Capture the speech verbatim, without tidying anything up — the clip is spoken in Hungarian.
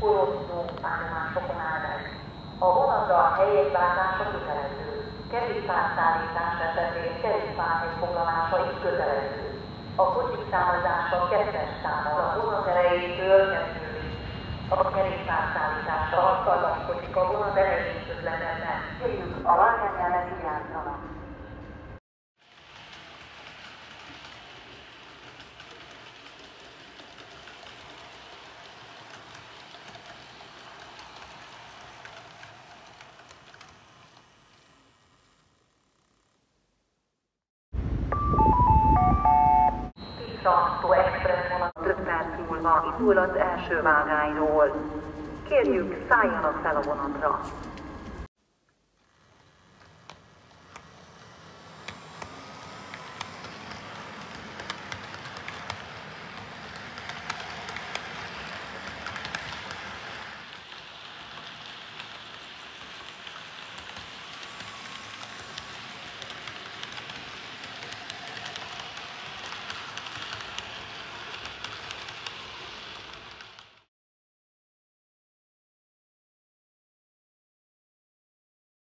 korosztó állomásokon áll meg. A vonatra a helyétváltása kötelező. Kerékpárszállítás esetén kerékpárhely foglalása is kötelező. A kocsik számozása kettes számmal a vonat erejétől kezdődik. A kerékpárszállításra alkalmaskodik a vonat erején közlekednek. Kérjük, a vágányjel vigyázzanak. Tisztakszó express vonat több perc múlva indul az első vágányról. Kérjük, szálljanak fel a vonatra.